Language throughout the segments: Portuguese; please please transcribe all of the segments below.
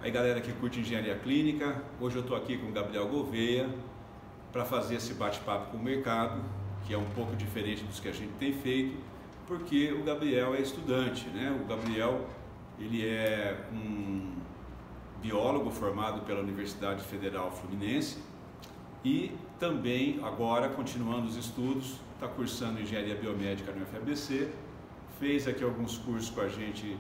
Aí galera que curte engenharia clínica, hoje eu estou aqui com o Gabriel Gouveia para fazer esse bate-papo com o mercado, que é um pouco diferente dos que a gente tem feito, porque o Gabriel é estudante, né? O Gabriel, ele é um biólogo formado pela Universidade Federal Fluminense e também agora, continuando os estudos, está cursando engenharia biomédica no UFABC, fez aqui alguns cursos com a gente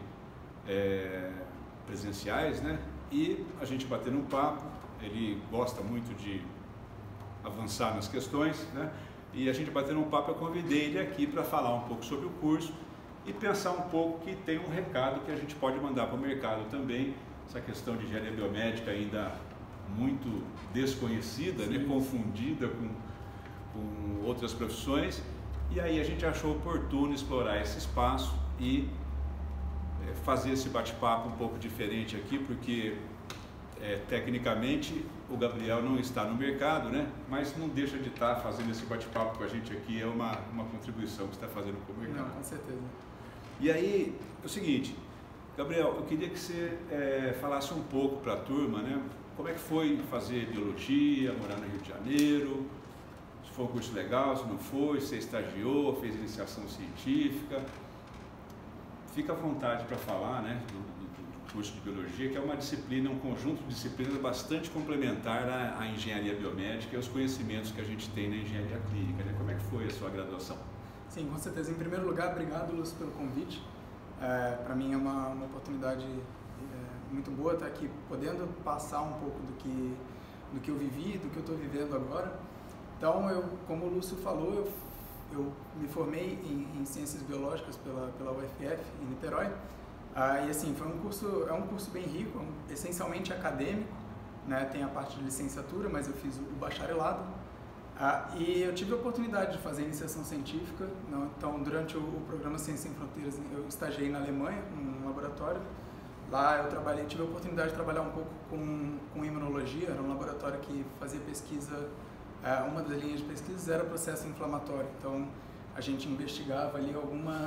presenciais, né? E a gente batendo um papo, ele gosta muito de avançar nas questões, né? E a gente batendo um papo, eu convidei ele aqui para falar um pouco sobre o curso e pensar um pouco que tem um recado que a gente pode mandar para o mercado também, essa questão de engenharia biomédica ainda muito desconhecida, né? Confundida com outras profissões, e aí a gente achou oportuno explorar esse espaço e fazer esse bate-papo um pouco diferente aqui, porque tecnicamente o Gabriel não está no mercado, né? Mas não deixa de estar fazendo esse bate-papo com a gente aqui, é uma contribuição que você está fazendo com o mercado. Não, com certeza. E aí, é o seguinte, Gabriel, eu queria que você falasse um pouco para a turma, né? Como é que foi fazer biologia, morar no Rio de Janeiro, se foi um curso legal, se não foi, se você estagiou, fez iniciação científica. Fica à vontade para falar, né, do curso de biologia, que é uma disciplina, um conjunto de disciplinas bastante complementar à engenharia biomédica e aos conhecimentos que a gente tem na engenharia clínica, né? Como é que foi a sua graduação? Sim, com certeza. Em primeiro lugar, obrigado, Lúcio, pelo convite. Para mim é uma oportunidade muito boa estar aqui, podendo passar um pouco do que eu vivi, do que eu estou vivendo agora. Então, como o Lúcio falou, eu me formei em Ciências Biológicas pela UFF, em Niterói. E assim, é um curso bem rico, essencialmente acadêmico, né? Tem a parte de licenciatura, mas eu fiz o bacharelado. E eu tive a oportunidade de fazer iniciação científica. Então, durante o programa Ciências Sem Fronteiras, eu estagiei na Alemanha, num laboratório. Lá eu tive a oportunidade de trabalhar um pouco com imunologia, era um laboratório que fazia pesquisa. Uma das linhas de pesquisa era processo inflamatório, então a gente investigava ali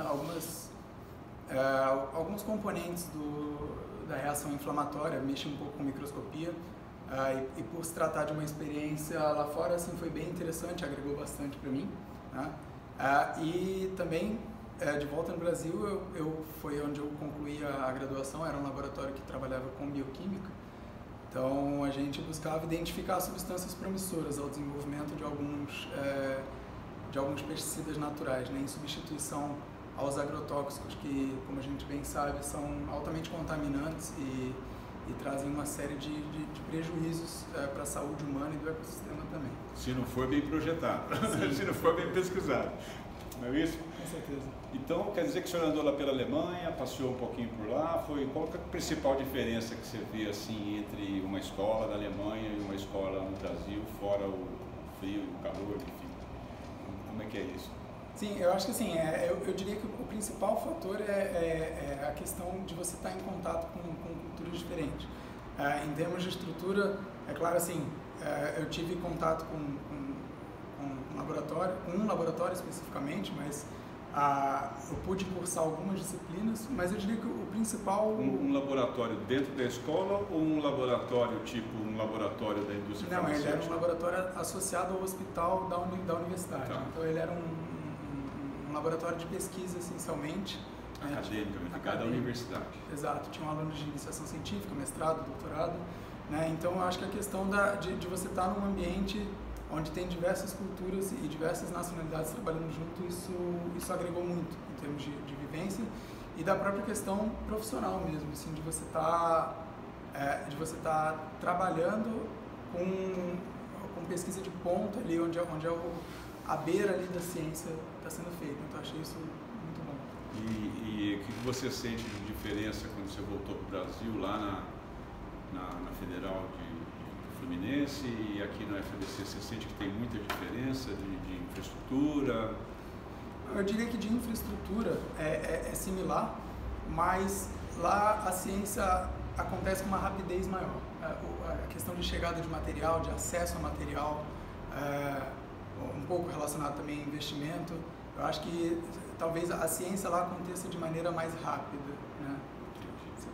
alguns componentes da reação inflamatória, mexia um pouco com microscopia, e por se tratar de uma experiência lá fora, assim, foi bem interessante, agregou bastante para mim, né? E também, de volta no Brasil, foi onde eu concluí a graduação, era um laboratório que trabalhava com bioquímica. Então, a gente buscava identificar substâncias promissoras ao desenvolvimento de alguns pesticidas naturais, né, em substituição aos agrotóxicos, que, como a gente bem sabe, são altamente contaminantes e trazem uma série de prejuízos para a saúde humana e do ecossistema também. Se não for bem projetado, se não for bem pesquisado, não é isso? Com certeza. Então, quer dizer que o senhor andou lá pela Alemanha, passeou um pouquinho por lá, qual que é a principal diferença que você vê assim, entre uma escola da Alemanha e uma escola no Brasil, fora o frio, o calor, enfim? Como é que é isso? Sim, eu acho que assim, eu diria que o principal fator é a questão de você estar em contato com culturas diferentes. Em termos de estrutura, é claro assim, eu tive contato com um laboratório especificamente, mas eu pude cursar algumas disciplinas, mas eu diria que o principal... Um laboratório dentro da escola ou um laboratório tipo um laboratório da indústria farmacêutica? Não, ele era um laboratório associado ao hospital da universidade. Tá. Então ele era um laboratório de pesquisa, essencialmente. Acadêmico, ligado à universidade. Exato, tinha alunos de iniciação científica, mestrado, doutorado, né? Então eu acho que a questão de você estar num ambiente onde tem diversas culturas e diversas nacionalidades trabalhando junto, isso agregou muito em termos de vivência e da própria questão profissional mesmo, assim, de você estar trabalhando com pesquisa de ponta ali, onde a beira ali da ciência está sendo feita. Então, eu achei isso muito bom. E o que você sente de diferença quando você voltou para o Brasil, lá na Federal de Fluminense e aqui no UFABC? Você sente que tem muita diferença de infraestrutura? Eu diria que de infraestrutura é similar, mas lá a ciência acontece com uma rapidez maior. A questão de chegada de material, de acesso a material, um pouco relacionado também a investimento. Eu acho que talvez a ciência lá aconteça de maneira mais rápida, né? Você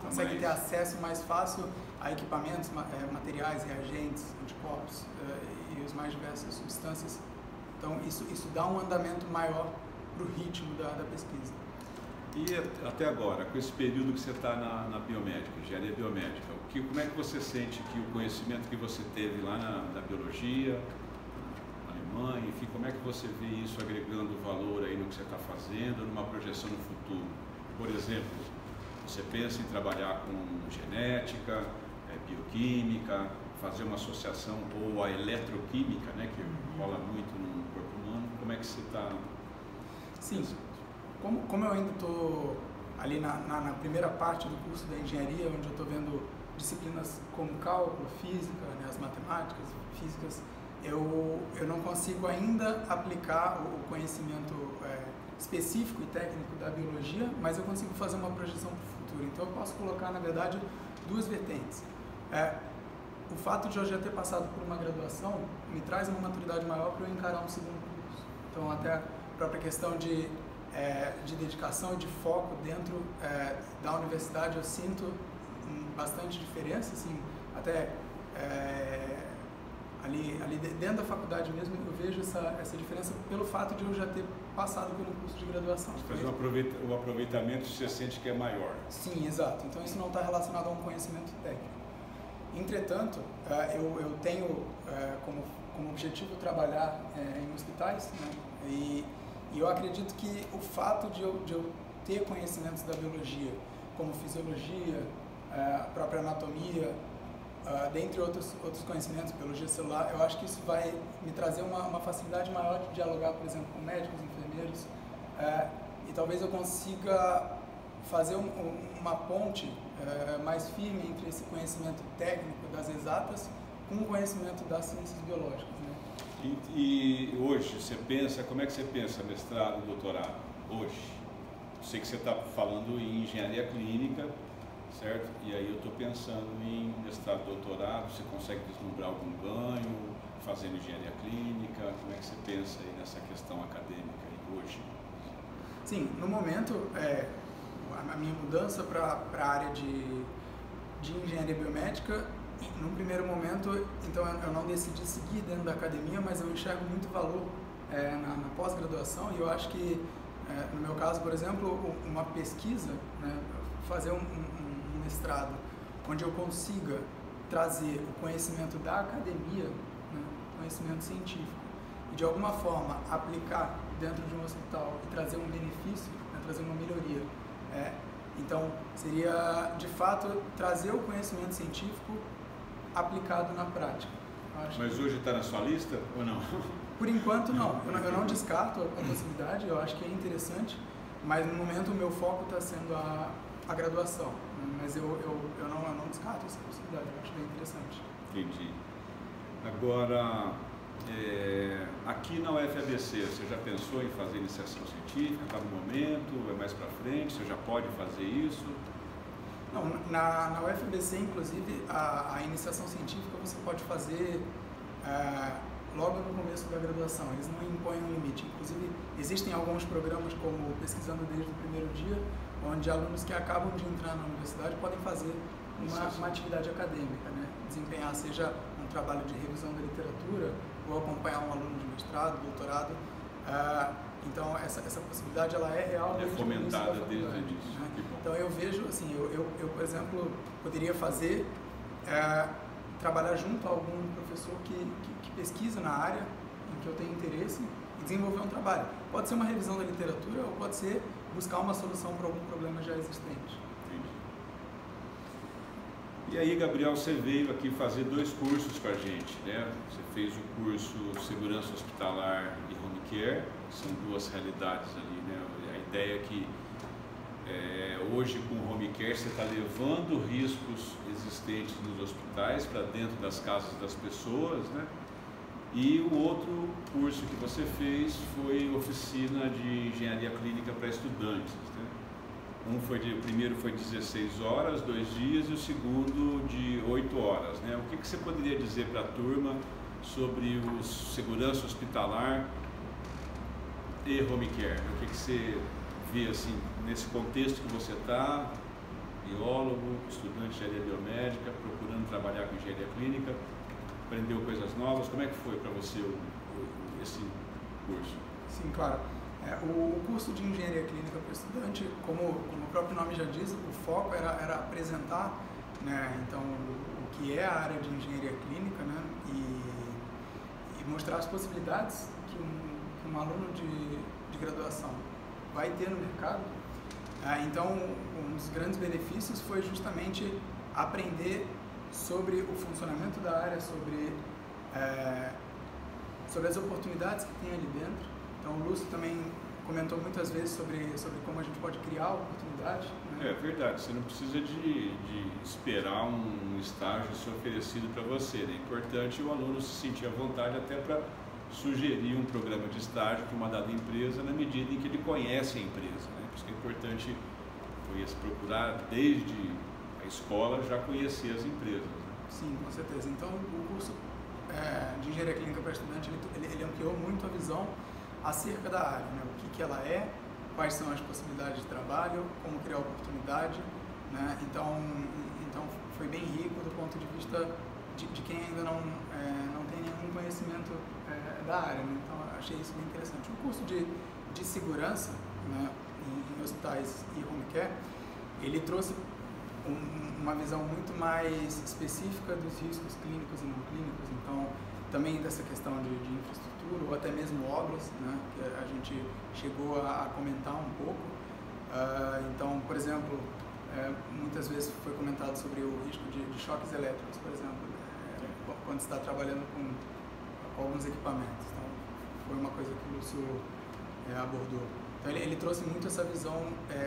consegue ter acesso mais fácil a equipamentos, materiais, reagentes, anticorpos e as mais diversas substâncias. Então, isso dá um andamento maior para o ritmo da pesquisa. E até agora, com esse período que você está na biomédica, engenharia biomédica, como é que você sente que o conhecimento que você teve lá na biologia, na Alemanha, enfim, como é que você vê isso agregando valor aí no que você está fazendo, numa projeção no futuro? Por exemplo, você pensa em trabalhar com genética, bioquímica, fazer uma associação, ou a eletroquímica, né, que rola muito no corpo humano, como é que você está? Sim, como eu ainda estou ali na primeira parte do curso da engenharia, onde eu estou vendo disciplinas como cálculo, física, né, as matemáticas, físicas, eu não consigo ainda aplicar o conhecimento específico e técnico da biologia, mas eu consigo fazer uma projeção para o futuro. Então eu posso colocar, na verdade, duas vertentes. O fato de eu já ter passado por uma graduação me traz uma maturidade maior para eu encarar um segundo curso. Então até a própria questão de dedicação e de foco dentro da universidade eu sinto bastante diferença, assim, até ali dentro da faculdade mesmo eu vejo essa diferença pelo fato de eu já ter passado pelo curso de graduação. Mas o aproveitamento você sente que é maior? Sim, exato. Então isso não está relacionado a um conhecimento técnico. Entretanto, eu tenho como objetivo trabalhar em hospitais, né? E eu acredito que o fato de eu ter conhecimentos da biologia, como fisiologia, a própria anatomia, dentre outros conhecimentos, biologia celular, eu acho que isso vai me trazer uma facilidade maior de dialogar, por exemplo, com médicos, enfermeiros, e talvez eu consiga fazer uma ponte mais firme entre esse conhecimento técnico das exatas com o conhecimento das ciências biológicas, né? E hoje, como é que você pensa mestrado, doutorado? Hoje, eu sei que você está falando em engenharia clínica, certo? E aí eu estou pensando em mestrado, doutorado, você consegue vislumbrar algum ganho fazendo engenharia clínica? Como é que você pensa aí nessa questão acadêmica aí hoje? Sim, no momento, a minha mudança para a área de engenharia biomédica, num primeiro momento, então eu não decidi seguir dentro da academia, mas eu enxergo muito valor na pós-graduação e eu acho que, no meu caso, por exemplo, uma pesquisa, né, fazer um mestrado onde eu consiga trazer o conhecimento da academia, né, conhecimento científico, e de alguma forma aplicar dentro de um hospital e trazer um benefício, né, trazer uma melhoria. Então, seria, de fato, trazer o conhecimento científico aplicado na prática. Mas hoje está na sua lista ou não? Por enquanto, não. Eu não descarto a possibilidade, eu acho que é interessante, mas no momento o meu foco está sendo a graduação. Mas eu não descarto essa possibilidade, eu acho bem interessante. Entendi. Agora, aqui na UFABC, você já pensou em fazer iniciação científica? Está no momento? É mais para frente? Você já pode fazer isso? Não, na UFABC, inclusive, a iniciação científica você pode fazer logo no começo da graduação. Eles não impõem um limite. Inclusive, existem alguns programas como Pesquisando desde o Primeiro Dia, onde alunos que acabam de entrar na universidade podem fazer uma atividade acadêmica, né? Desempenhar, seja um trabalho de revisão da literatura ou acompanhar um aluno de mestrado, doutorado. Então, essa possibilidade ela é real. É fomentada desde o início. Né? Então, eu vejo, assim, eu, por exemplo, poderia fazer, trabalhar junto a algum professor que pesquisa na área em que eu tenho interesse e desenvolver um trabalho. Pode ser uma revisão da literatura ou pode ser buscar uma solução para algum problema já existente. Entendi. E aí, Gabriel, você veio aqui fazer 2 cursos com a gente, né? Você fez o curso Segurança Hospitalar e Home Care, são 2 realidades ali, né? A ideia é que hoje com o Home Care você está levando riscos existentes nos hospitais para dentro das casas das pessoas, né? E o outro curso que você fez foi oficina de engenharia clínica para estudantes, né? O primeiro foi 16 horas, 2 dias, e o segundo de 8 horas, né? O que você poderia dizer para a turma sobre o segurança hospitalar e home care? O que você vê assim, nesse contexto que você está? biólogo, estudante de engenharia biomédica, procurando trabalhar com engenharia clínica, aprendeu coisas novas. Como é que foi para você esse curso? Sim, claro. O curso de engenharia clínica para o estudante, como o próprio nome já diz, o foco era apresentar, né, então, o que é a área de engenharia clínica, né, e mostrar as possibilidades que um aluno de graduação vai ter no mercado. Então, um dos grandes benefícios foi justamente aprender sobre o funcionamento da área, sobre as oportunidades que tem ali dentro. Então, o Lúcio também comentou muitas vezes sobre como a gente pode criar oportunidade. Né? É verdade, você não precisa de esperar um estágio ser oferecido para você. É importante o aluno se sentir à vontade até para sugerir um programa de estágio para uma dada empresa na medida em que ele conhece a empresa. Né? Por isso que é importante procurar desde a escola já conhecer as empresas. Né? Sim, com certeza. Então, o curso de engenharia clínica para estudante, ele ampliou muito a visão acerca da área, né? O que ela é, quais são as possibilidades de trabalho, como criar oportunidade, né? Então foi bem rico do ponto de vista de quem ainda não tem nenhum conhecimento da área, né? Então achei isso bem interessante. O curso de segurança, né, em hospitais e home care, ele trouxe uma visão muito mais específica dos riscos clínicos e não clínicos, então também dessa questão de infraestrutura ou até mesmo obras, né, que a gente chegou a comentar um pouco. Então, por exemplo, muitas vezes foi comentado sobre o risco de choques elétricos, por exemplo, quando está trabalhando com alguns equipamentos. Então, foi uma coisa que o Lúcio abordou. Então, ele trouxe muito essa visão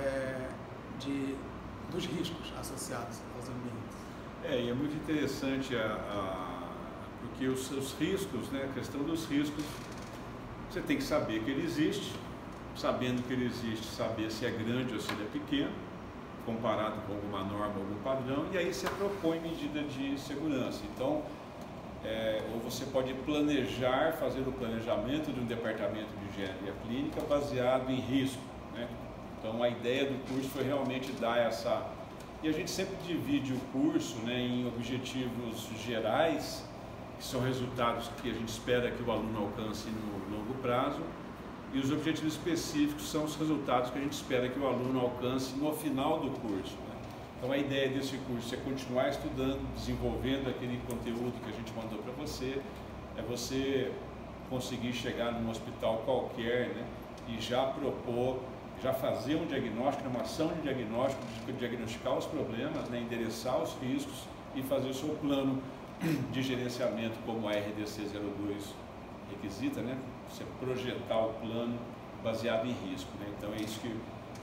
dos riscos associados aos ambientes. E é muito interessante porque os riscos, né, a questão dos riscos, você tem que saber que ele existe, sabendo que ele existe, saber se é grande ou se ele é pequeno, comparado com alguma norma, algum padrão, e aí você propõe medida de segurança. Então, ou você pode planejar, fazer o planejamento de um departamento de engenharia clínica baseado em risco, né? Então, a ideia do curso foi realmente dar essa... E a gente sempre divide o curso, né, em objetivos gerais, que são resultados que a gente espera que o aluno alcance no longo prazo, e os objetivos específicos são os resultados que a gente espera que o aluno alcance no final do curso. Né? Então, a ideia desse curso é continuar estudando, desenvolvendo aquele conteúdo que a gente mandou para você, é você conseguir chegar num hospital qualquer, né, e já propor, já fazer um diagnóstico, uma ação de diagnóstico, de diagnosticar os problemas, né, endereçar os riscos e fazer o seu plano de gerenciamento, como a RDC 02 requisita, né? Você projetar o plano baseado em risco, né? Então é isso que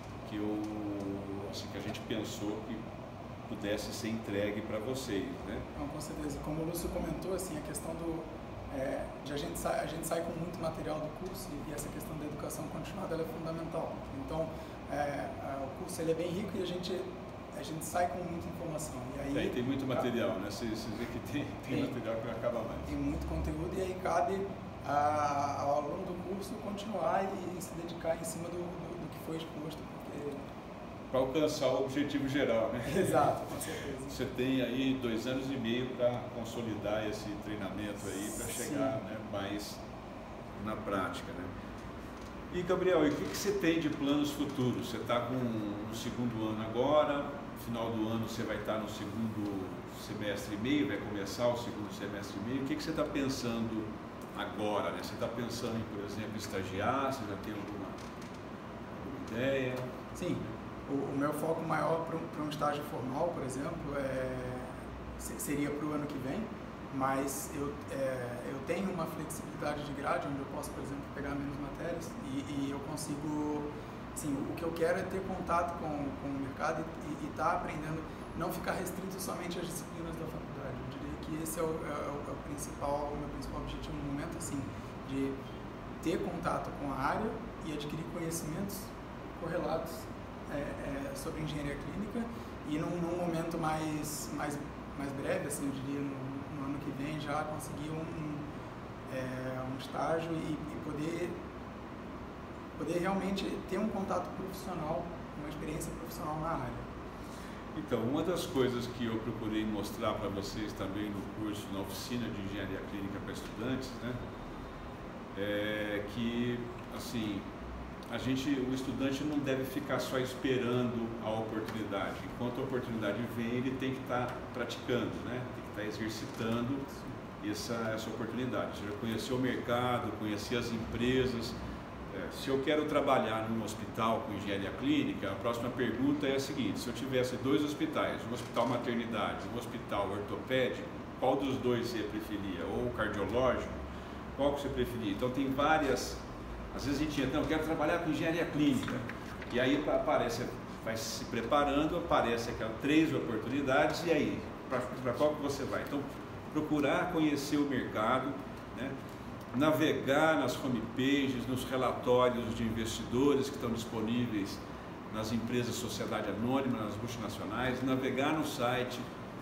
a gente pensou que pudesse ser entregue para vocês, né? Não, com certeza. Como o Lúcio comentou, assim, a questão de a gente sai com muito material do curso, e essa questão da educação continuada ela é fundamental. Então o curso ele é bem rico e a gente sai com muita informação. E aí, tem muito material, né? Você vê que tem material que não acaba mais. Tem muito conteúdo e aí cabe ao aluno do curso continuar e se dedicar em cima do que foi exposto. Para alcançar o objetivo geral, né? Exato, com certeza. Você tem aí 2 anos e meio para consolidar esse treinamento aí, para chegar, né, mais na prática, né? E, Gabriel, e o que você tem de planos futuros? Você está com o 2º ano agora, no final do ano você vai estar no 2º semestre e meio, vai começar o 2º semestre e meio. O que você está pensando agora, né? Você está pensando em, por exemplo, estagiar? Você já tem alguma ideia? Sim. O meu foco maior para um estágio formal, por exemplo, seria para o ano que vem, mas eu tenho uma flexibilidade de grade, onde eu posso, por exemplo, pegar menos matérias e eu consigo, assim, o que eu quero é ter contato com o mercado e estar aprendendo, não ficar restrito somente às disciplinas da faculdade. Eu diria que esse é o meu principal objetivo no momento, assim, de ter contato com a área e adquirir conhecimentos correlatos sobre engenharia clínica e num momento mais breve, assim, eu diria no ano que vem, já conseguir um estágio e poder realmente ter um contato profissional, uma experiência profissional na área. Então, uma das coisas que eu procurei mostrar para vocês também no curso, na oficina de engenharia clínica para estudantes, né, é que, assim, o estudante não deve ficar só esperando a oportunidade. Enquanto a oportunidade vem, ele tem que estar praticando, né, tem que estar exercitando essa oportunidade. Ou seja, conhecer o mercado, conhecer as empresas. Se eu quero trabalhar num hospital com engenharia clínica, a próxima pergunta é a seguinte: se eu tivesse 2 hospitais, um hospital maternidade, um hospital ortopédico, qual dos dois você preferia? Ou cardiológico, qual que você preferia? Então tem várias, às vezes a gente entra, não, eu quero trabalhar com engenharia clínica, e aí aparece, vai se preparando, aparece aquelas 3 oportunidades, e aí, para qual que você vai? Então, procurar conhecer o mercado, né? Navegar nas homepages, nos relatórios de investidores que estão disponíveis nas empresas sociedade anônima, nas multinacionais, navegar no site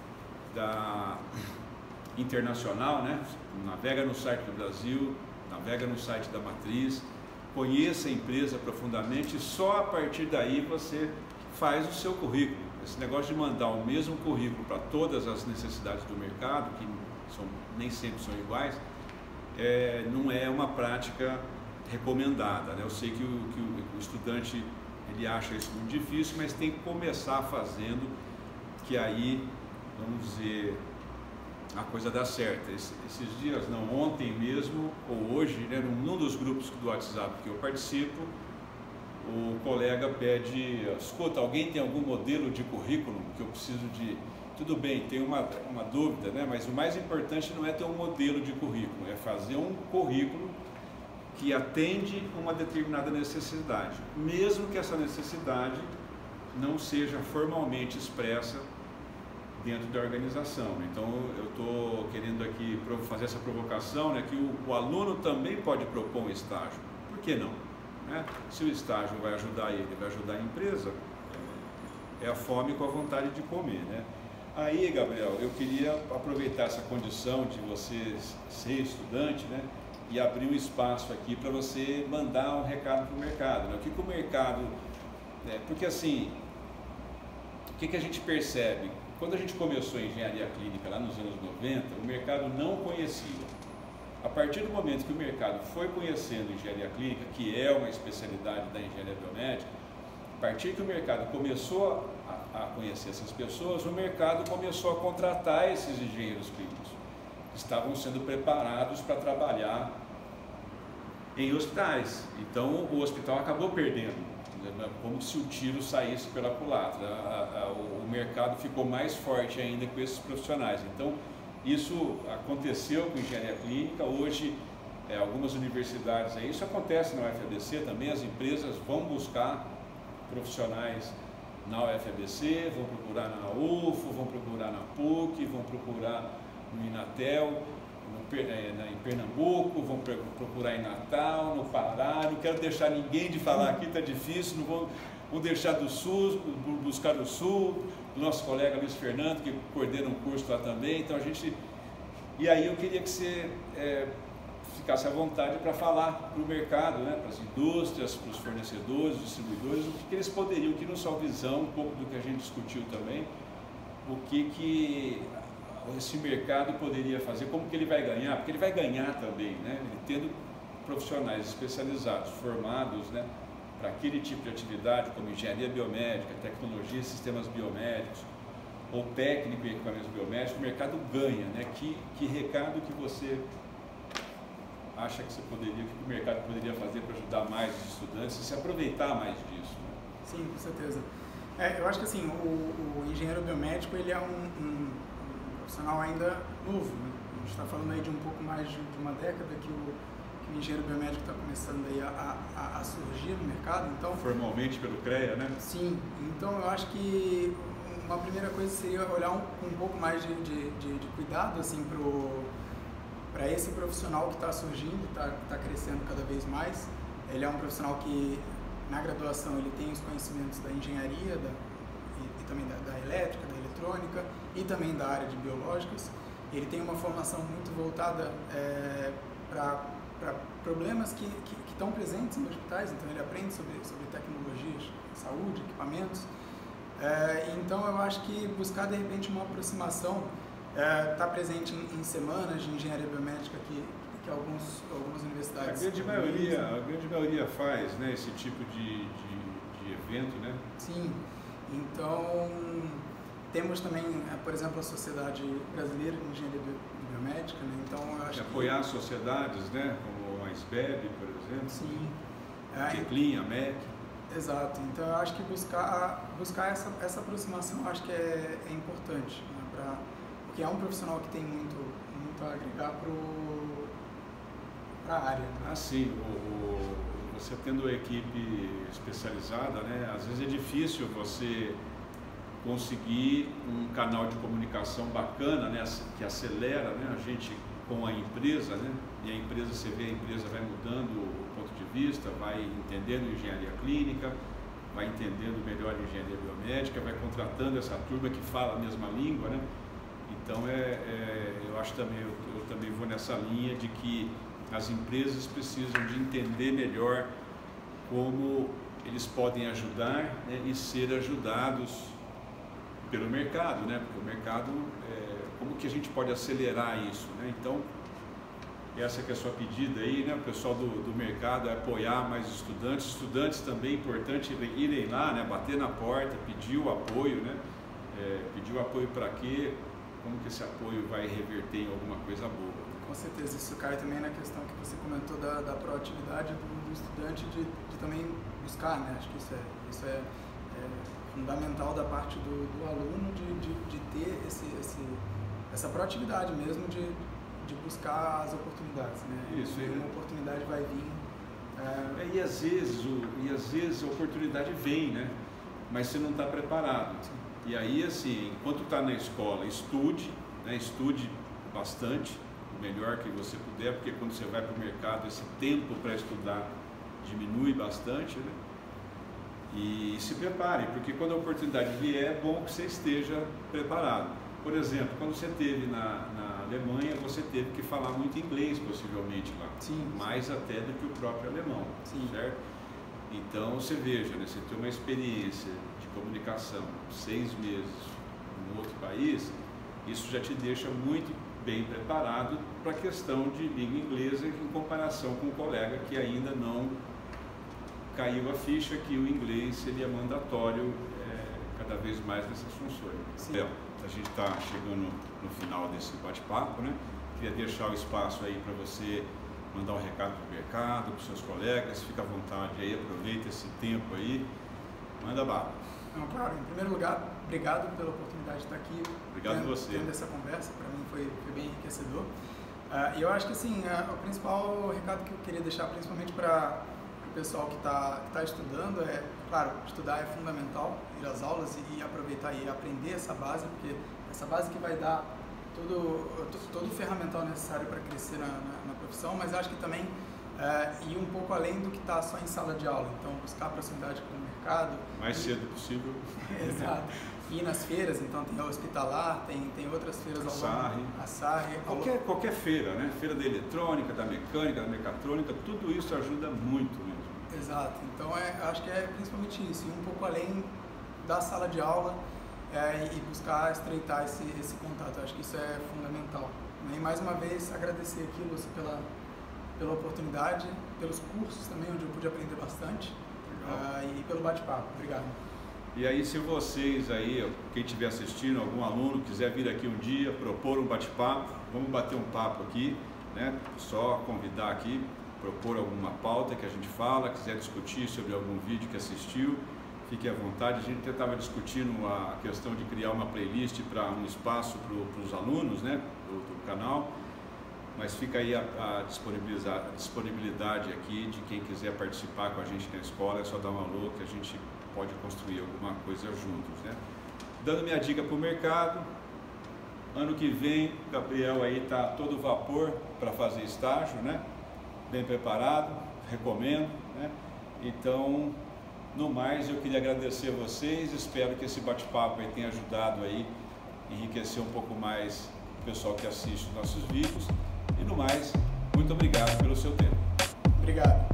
da internacional, né? Navega no site do Brasil, navega no site da matriz, conheça a empresa profundamente e só a partir daí você faz o seu currículo. Esse negócio de mandar o mesmo currículo para todas as necessidades do mercado, que nem sempre são iguais, não é uma prática recomendada, né? Eu sei que o estudante ele acha isso muito difícil, mas tem que começar fazendo, que aí, vamos dizer, a coisa dá certo. Esses dias, não, ontem mesmo, ou hoje, né, num dos grupos do WhatsApp que eu participo, o colega pede: escuta, alguém tem algum modelo de currículo que eu preciso de... Tudo bem, tem uma dúvida, né? Mas o mais importante não é ter um modelo de currículo, é fazer um currículo que atende uma determinada necessidade, mesmo que essa necessidade não seja formalmente expressa dentro da organização. Então, eu estou querendo aqui fazer essa provocação, né, que o aluno também pode propor um estágio. Por que não? Né? Se o estágio vai ajudar ele, vai ajudar a empresa, é a fome com a vontade de comer, né? Aí, Gabriel, eu queria aproveitar essa condição de você ser estudante, né, e abrir um espaço aqui para você mandar um recado para o mercado, né? O que o mercado... porque assim, o que a gente percebe? Quando a gente começou a engenharia clínica lá nos anos 90, o mercado não conhecia. A partir do momento que o mercado foi conhecendo engenharia clínica, que é uma especialidade da engenharia biomédica, a partir que o mercado começou a conhecer essas pessoas, o mercado começou a contratar esses engenheiros clínicos, que estavam sendo preparados para trabalhar em hospitais. Então o hospital acabou perdendo, como se o tiro saísse pela culatra. O mercado ficou mais forte ainda com esses profissionais. Então isso aconteceu com engenharia clínica. Hoje algumas universidades, isso acontece na UFABC também, as empresas vão buscar profissionais na UFABC, vão procurar na UFO, vão procurar na PUC, vão procurar no Inatel, em Pernambuco, vão procurar em Natal, no Pará. Não quero deixar ninguém de falar aqui, está difícil, não vou deixar do Sul, buscar do Sul, do nosso colega Luiz Fernando, que coordena um curso lá também. Então e aí eu queria que você ficasse à vontade para falar para o mercado, né, para as indústrias, para os fornecedores, distribuidores, o que eles poderiam, que na sua visão, um pouco do que a gente discutiu também, o que esse mercado poderia fazer, como que ele vai ganhar, porque ele vai ganhar também, né, ele tendo profissionais especializados, formados, né, para aquele tipo de atividade, como engenharia biomédica, tecnologia e sistemas biomédicos, ou técnico e equipamentos biomédicos, o mercado ganha, né? Que recado que você acha que o mercado poderia fazer para ajudar mais os estudantes e se aproveitar mais disso? Né? Sim, com certeza. Eu acho que assim, o engenheiro biomédico ele é um profissional ainda novo, né? A gente está falando aí de um pouco mais de uma década que o engenheiro biomédico está começando aí a surgir no mercado. Então, formalmente pelo CREA, né? Sim, então eu acho que uma primeira coisa seria olhar com um pouco mais de cuidado assim, para esse profissional que está surgindo, está crescendo cada vez mais. Ele é um profissional que, na graduação, ele tem os conhecimentos da engenharia e também da elétrica, da eletrônica e também da área de biológicas. Ele tem uma formação muito voltada para problemas que estão presentes em hospitais, então ele aprende sobre tecnologias, saúde, equipamentos. Então eu acho que buscar de repente uma aproximação, tá presente em semanas de engenharia biomédica que algumas universidades... A grande maioria faz, né, esse tipo de evento, né? Sim, então temos também, por exemplo, a Sociedade Brasileira de Engenharia Biomédica, né? Então eu acho apoiar sociedades, né, como a SBEB, por exemplo. Sim. A Teclin, a MEC. Exato, então eu acho que buscar essa aproximação eu acho que é importante, né, porque é um profissional que tem muito a agregar para a área. Né? Sim, você tendo a equipe especializada, né, às vezes é difícil você conseguir um canal de comunicação bacana, né, que acelera, né, a gente com a empresa, né, e a empresa, você vê, a empresa vai mudando o ponto de vista, vai entendendo engenharia clínica, vai entendendo melhor engenharia biomédica, vai contratando essa turma que fala a mesma língua, né? Então eu acho também, eu também vou nessa linha de que as empresas precisam de entender melhor como eles podem ajudar, né, e ser ajudados pelo mercado, né? Porque o mercado, como que a gente pode acelerar isso, né? Então, essa que é a sua pedida aí, né? O pessoal do mercado é apoiar mais estudantes também é importante irem lá, né? Bater na porta, pedir o apoio, né? Pedir o apoio para quê? Como que esse apoio vai reverter em alguma coisa boa? Com certeza, isso cai também na questão que você comentou da proatividade do estudante de também buscar, né? Acho que isso é fundamental da parte do aluno de ter essa proatividade mesmo de buscar as oportunidades, né? Isso, uma oportunidade vai vir. E às vezes a oportunidade vem, né? Mas você não está preparado. Sim. E aí, assim, enquanto está na escola, estude, né? Estude bastante, o melhor que você puder, porque quando você vai para o mercado, esse tempo para estudar diminui bastante, né? E se prepare, porque quando a oportunidade vier, é bom que você esteja preparado. Por exemplo, quando você esteve na Alemanha, você teve que falar muito inglês, possivelmente, lá. Sim. Mais até do que o próprio alemão, sim. Certo? Então, você veja, né, você tem uma experiência de comunicação, 6 meses em outro país, isso já te deixa muito bem preparado para a questão de língua inglesa em comparação com um colega que ainda não caiu a ficha que o inglês seria mandatório cada vez mais nessas funções. Então, a gente está chegando no final desse bate-papo, né? Queria deixar o espaço aí para você mandar um recado para o mercado, para os seus colegas, fica à vontade aí, aproveita esse tempo aí, manda bala. Não, claro, em primeiro lugar, obrigado pela oportunidade de estar aqui. Obrigado você. Tendo essa conversa, para mim foi bem enriquecedor. E eu acho que assim, o principal recado que eu queria deixar, principalmente para o pessoal que está estudando, claro, estudar é fundamental, ir às aulas e aproveitar e aprender essa base, porque essa base que vai dar todo o ferramental necessário para crescer na profissão, mas acho que também ir um pouco além do que está só em sala de aula, então buscar proximidade com o mercado. Mais cedo possível. Exato. Ir nas feiras, então tem a Hospitalar, tem outras feiras ao longo. A Sarre. Qualquer feira, né? Feira da eletrônica, da mecânica, da mecatrônica, tudo isso ajuda muito mesmo. Exato, então acho que é principalmente isso, ir um pouco além da sala de aula e buscar estreitar esse contato, acho que isso é fundamental. E mais uma vez agradecer aqui, Lúcio, pela oportunidade, pelos cursos também, onde eu pude aprender bastante, e pelo bate-papo. Obrigado. E aí, se vocês aí, quem estiver assistindo, algum aluno quiser vir aqui um dia, propor um bate-papo, vamos bater um papo aqui, né? Só convidar aqui, propor alguma pauta que a gente fala, quiser discutir sobre algum vídeo que assistiu, fique à vontade. A gente estava discutindo a questão de criar uma playlist para um espaço para os alunos, né, do canal, mas fica aí a disponibilidade aqui de quem quiser participar com a gente na escola, é só dar um alô que a gente pode construir alguma coisa juntos, né? Dando minha dica para o mercado, ano que vem o Gabriel aí está todo vapor para fazer estágio, né? Bem preparado, recomendo, né? Então, no mais, eu queria agradecer a vocês, espero que esse bate-papo aí tenha ajudado aí, enriquecer um pouco mais o pessoal que assiste os nossos vídeos, e no mais, muito obrigado pelo seu tempo. Obrigado.